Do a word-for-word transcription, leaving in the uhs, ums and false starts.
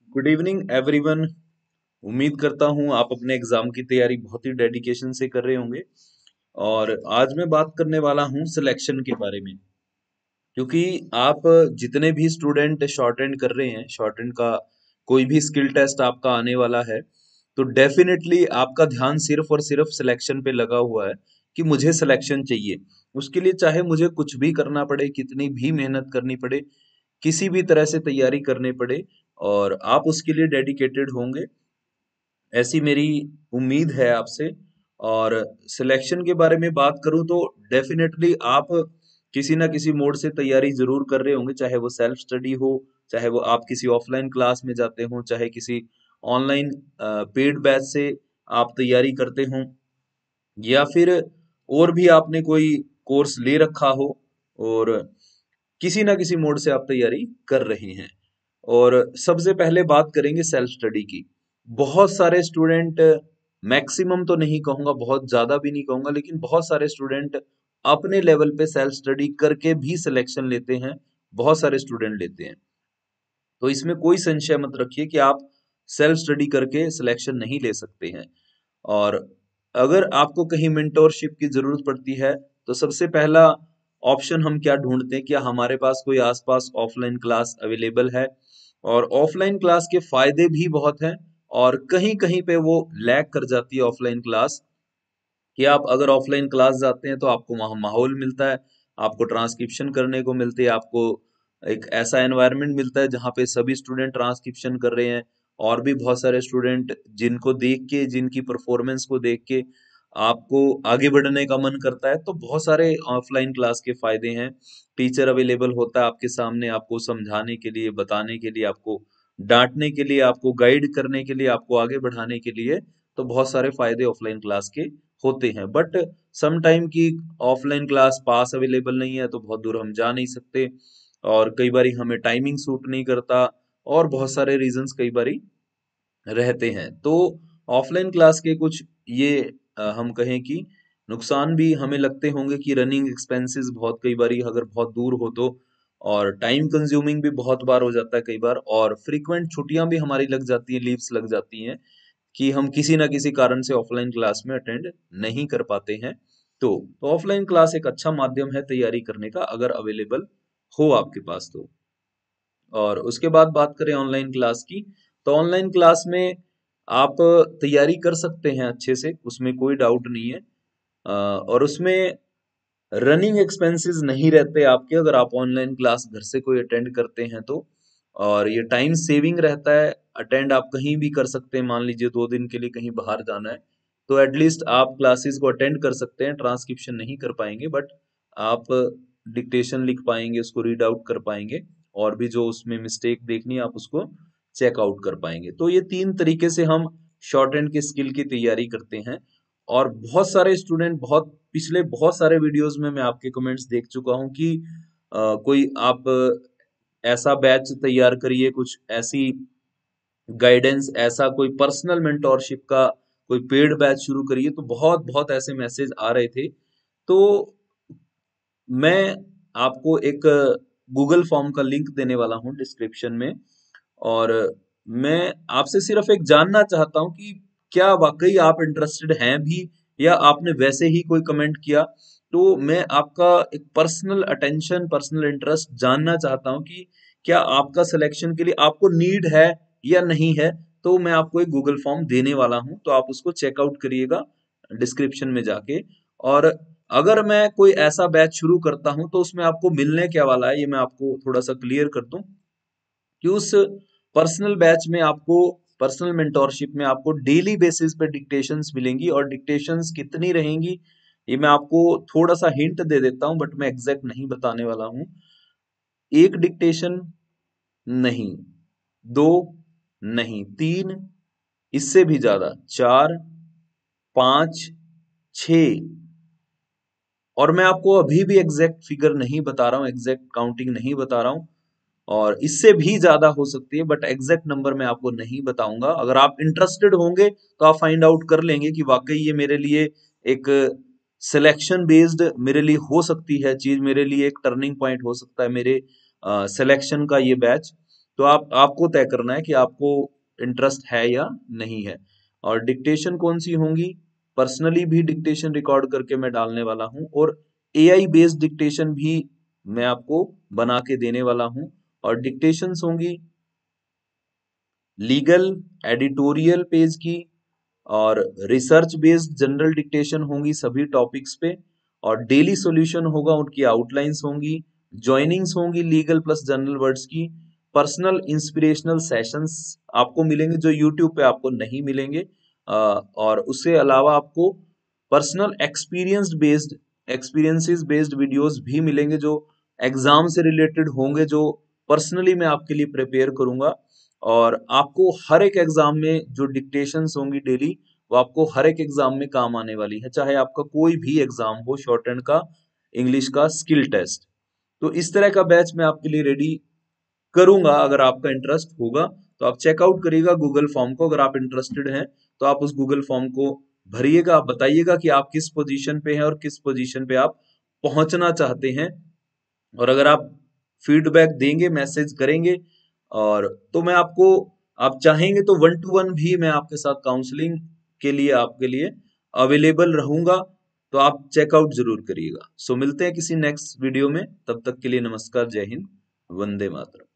Good evening everyone. उम्मीद करता हूँ आप अपने एग्जाम की तैयारी बहुत ही डेडिकेशन से कर रहे होंगे। और आज मैं बात करने वाला हूँ सिलेक्शन के बारे में, क्योंकि आप जितने भी स्टूडेंट शॉर्ट एंड कर रहे हैं, शॉर्ट एंड का कोई भी स्किल टेस्ट आपका आने वाला है, तो डेफिनेटली आपका ध्यान सिर्फ और सिर्फ सिलेक्शन पे लगा हुआ है कि मुझे सिलेक्शन चाहिए। उसके लिए चाहे मुझे कुछ भी करना पड़े, कितनी भी मेहनत करनी पड़े, किसी भी तरह से तैयारी करनी पड़े, और आप उसके लिए डेडिकेटेड होंगे, ऐसी मेरी उम्मीद है आपसे। और सिलेक्शन के बारे में बात करूं तो डेफिनेटली आप किसी ना किसी मोड से तैयारी जरूर कर रहे होंगे, चाहे वो सेल्फ स्टडी हो, चाहे वो आप किसी ऑफलाइन क्लास में जाते हो, चाहे किसी ऑनलाइन पेड बैच से आप तैयारी करते हो, या फिर और भी आपने कोई कोर्स ले रखा हो, और किसी ना किसी मोड से आप तैयारी कर रहे हैं। और सबसे पहले बात करेंगे सेल्फ स्टडी की। बहुत सारे स्टूडेंट, मैक्सिमम तो नहीं कहूंगा, बहुत ज्यादा भी नहीं कहूंगा, लेकिन बहुत सारे स्टूडेंट अपने लेवल पे सेल्फ स्टडी करके भी सिलेक्शन लेते हैं, बहुत सारे स्टूडेंट लेते हैं। तो इसमें कोई संशय मत रखिए कि आप सेल्फ स्टडी करके सिलेक्शन नहीं ले सकते हैं। और अगर आपको कहीं मेंटोरशिप की जरूरत पड़ती है, तो सबसे पहला ऑप्शन हम क्या ढूंढते हैं, क्या हमारे पास कोई आसपास ऑफलाइन क्लास अवेलेबल है। और ऑफलाइन क्लास के फायदे भी बहुत हैं, और कहीं कहीं पे वो लैग कर जाती है ऑफलाइन क्लास, कि आप अगर ऑफलाइन क्लास जाते हैं तो आपको वहाँ माहौल मिलता है, आपको ट्रांसक्रिप्शन करने को मिलती है, आपको एक ऐसा एनवायरनमेंट मिलता है जहाँ पे सभी स्टूडेंट ट्रांसक्रिप्शन कर रहे हैं, और भी बहुत सारे स्टूडेंट जिनको देख के, जिनकी परफॉर्मेंस को देख के आपको आगे बढ़ने का मन करता है। तो बहुत सारे ऑफलाइन क्लास के फायदे हैं। टीचर अवेलेबल होता है आपके सामने, आपको समझाने के लिए, बताने के लिए, आपको डांटने के लिए, आपको गाइड करने के लिए, आपको आगे बढ़ाने के लिए। तो बहुत सारे फायदे ऑफलाइन क्लास के होते हैं। बट सम टाइम की ऑफलाइन क्लास पास अवेलेबल नहीं है, तो बहुत दूर हम जा नहीं सकते, और कई बारी हमें टाइमिंग सूट नहीं करता, और बहुत सारे रीजंस कई बारी रहते हैं। तो ऑफलाइन क्लास के कुछ ये अ, हम कहें कि नुकसान भी हमें लगते होंगे कि रनिंग एक्सपेंसेस बहुत, कई बारी अगर बहुत दूर हो तो, और टाइम कंज्यूमिंग भी बहुत बार हो जाता है कई बार, और फ्रीक्वेंट छुट्टियां भी हमारी लग जाती हैं, लीव्स लग जाती हैं, कि हम किसी ना किसी कारण से ऑफलाइन क्लास में अटेंड नहीं कर पाते हैं। तो तो ऑफलाइन क्लास एक अच्छा माध्यम है तैयारी करने का, अगर अवेलेबल हो आपके पास तो। और उसके बाद बात करें ऑनलाइन क्लास की, तो ऑनलाइन क्लास में आप तैयारी कर सकते हैं अच्छे से, उसमें कोई डाउट नहीं है। अ, और उसमें रनिंग एक्सपेंसेस नहीं रहते आपके, अगर आप ऑनलाइन क्लास घर से कोई अटेंड करते हैं तो। और ये टाइम सेविंग रहता है, अटेंड आप कहीं भी कर सकते हैं। मान लीजिए दो दिन के लिए कहीं बाहर जाना है, तो एटलीस्ट आप क्लासेस को अटेंड कर सकते हैं, ट्रांसक्रिप्शन नहीं कर पाएंगे, बट आप डिक्टेशन लिख पाएंगे, उसको रीड आउट कर पाएंगे, और भी जो उसमें मिस्टेक देखनी है आप उसको चेक आउट कर पाएंगे। तो ये तीन तरीके से हम शॉर्ट एंड के स्किल की तैयारी करते हैं। और बहुत सारे स्टूडेंट, बहुत पिछले बहुत सारे वीडियोस में मैं आपके कमेंट्स देख चुका हूँ कि अ, कोई आप ऐसा बैच तैयार करिए, कुछ ऐसी गाइडेंस, ऐसा कोई पर्सनल मेंटोरशिप का कोई पेड बैच शुरू करिए, तो बहुत बहुत ऐसे मैसेज आ रहे थे। तो मैं आपको एक गूगल फॉर्म का लिंक देने वाला हूँ डिस्क्रिप्शन में, और मैं आपसे सिर्फ एक जानना चाहता हूँ कि क्या वाकई आप इंटरेस्टेड हैं भी, या आपने वैसे ही कोई कमेंट किया। तो मैं आपका एक पर्सनल अटेंशन, पर्सनल इंटरेस्ट जानना चाहता हूँ कि क्या आपका सिलेक्शन के लिए आपको नीड है या नहीं है। तो मैं आपको एक गूगल फॉर्म देने वाला हूँ, तो आप उसको चेकआउट करिएगा डिस्क्रिप्शन में जाके। और अगर मैं कोई ऐसा बैच शुरू करता हूं, तो उसमें आपको मिलने क्या वाला है, ये मैं आपको थोड़ा सा क्लियर कर दूं, कि उस पर्सनल बैच में आपको, पर्सनल मेंटोरशिप में आपको डेली बेसिस पे डिक्टेशंस मिलेंगी। और डिक्टेशंस कितनी रहेंगी ये मैं आपको थोड़ा सा हिंट दे देता हूं, बट मैं एग्जैक्ट नहीं बताने वाला हूं। एक डिक्टेशन नहीं, दो नहीं, तीन, इससे भी ज्यादा, चार, पांच, छ, और मैं आपको अभी भी एग्जैक्ट फिगर नहीं बता रहा हूँ, एग्जैक्ट काउंटिंग नहीं बता रहा हूँ, और इससे भी ज्यादा हो सकती है, बट एग्जैक्ट नंबर मैं आपको नहीं बताऊंगा। अगर आप इंटरेस्टेड होंगे तो आप फाइंड आउट कर लेंगे कि वाकई ये मेरे लिए एक सिलेक्शन बेस्ड मेरे लिए हो सकती है चीज, मेरे लिए एक टर्निंग पॉइंट हो सकता है मेरे सिलेक्शन का ये बैच। तो आप आपको तय करना है कि आपको इंटरेस्ट है या नहीं है। और डिक्टेशन कौन सी होंगी, पर्सनली भी डिक्टेशन रिकॉर्ड करके मैं डालने वाला हूँ, और एआई बेस्ड डिक्टेशन भी मैं आपको बना के देने वाला हूँ। और डिक्टेशंस होंगी लीगल, एडिटोरियल पेज की, और रिसर्च बेस्ड जनरल डिक्टेशन होंगी सभी टॉपिक्स पे, और डेली सॉल्यूशन होगा, उनकी आउटलाइंस होंगी, जॉइनिंग्स होंगी लीगल प्लस जनरल वर्ड्स की, पर्सनल इंस्पिरेशनल सेशंस आपको मिलेंगे जो यूट्यूब पे आपको नहीं मिलेंगे, अ, और उससे अलावा आपको personal experience based experiences based videos भी मिलेंगे जो एग्जाम से रिलेटेड होंगे, जो पर्सनली मैं आपके लिए प्रिपेयर करूंगा। और आपको हर एक एग्जाम में जो डिक्टेशंस होंगी डेली, वो आपको हर एक एग्जाम में काम आने वाली है, चाहे आपका कोई भी एग्जाम हो, शॉर्ट हैंड का, इंग्लिश का, स्किल टेस्ट। तो इस तरह का बैच मैं आपके लिए रेडी करूंगा। अगर आपका इंटरेस्ट होगा तो आप चेकआउट करिएगा गूगल फॉर्म को। अगर आप इंटरेस्टेड हैं तो आप उस गूगल फॉर्म को भरिएगा, आप बताइएगा कि आप किस पोजीशन पे हैं और किस पोजीशन पे आप पहुंचना चाहते हैं। और अगर आप फीडबैक देंगे, मैसेज करेंगे, और तो मैं आपको, आप चाहेंगे तो वन टू वन भी मैं आपके साथ काउंसलिंग के लिए आपके लिए अवेलेबल रहूंगा। तो आप चेकआउट जरूर करिएगा। सो मिलते हैं किसी नेक्स्ट वीडियो में, तब तक के लिए नमस्कार, जय हिंद, वंदे मातरम।